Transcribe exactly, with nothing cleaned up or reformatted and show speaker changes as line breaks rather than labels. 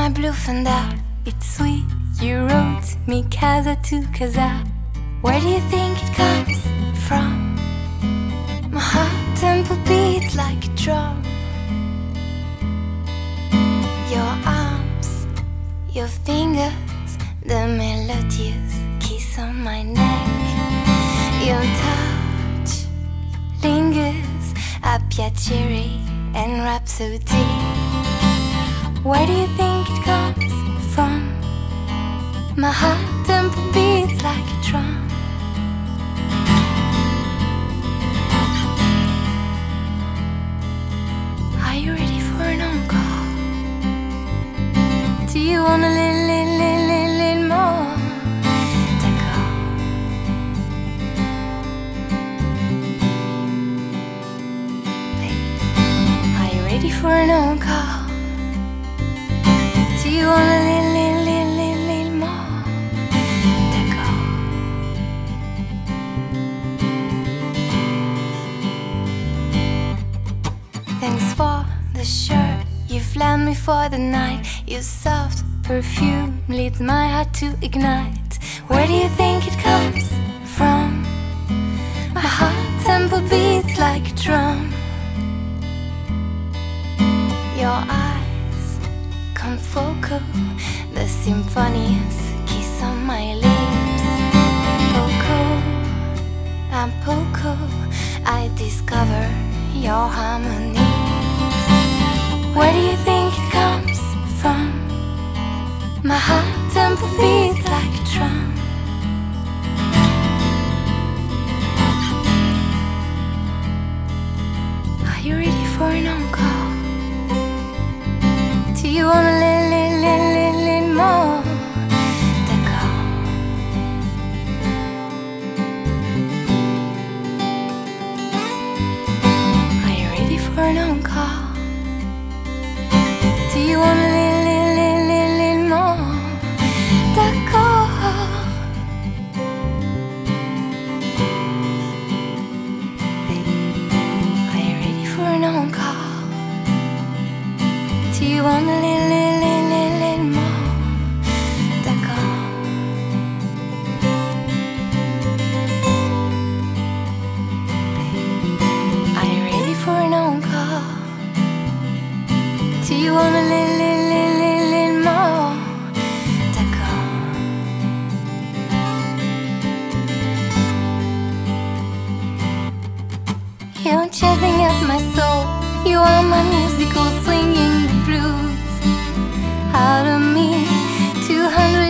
my blue fender. It's sweet, you wrote me casa to casa. Where do you think it comes from? My heart tempo beats like a drum. Your arms, your fingers, the melodious kiss on my neck. Your touch lingers, a piacere and rhapsody. Where do you think it comes from? My heart tempo beats like a drum. Are you ready for an encore? Do you want a little, little, little, little, little more? D'accord. Hey, are you ready for an encore? Do you want a little, little, little, little, little more? D'accord. Thanks for the shirt you've lent me for the night. Your soft perfume leads my heart to ignite. Where do you think it comes from? My heart tempo beats like a drum. Your eyes confocal, the symphonious kiss on my lips. Poco and poco, I discover your harmonies. Where do you think it comes from? My heart tempo beats like a drum. Are you ready for an encore? Do you want a little, little, little, little, little more? D'accord. Are you ready for an encore? Do you want a little, little, little, little, little more? D'accord. Are you ready for an encore? Do you want a little, little, little, little, little more? D'accord. Are you ready for an encore? Do you want a little, little, little, little, little more? D'accord. You're jazzing up my soul. You are my musical swinging the blues out of me. Two hundred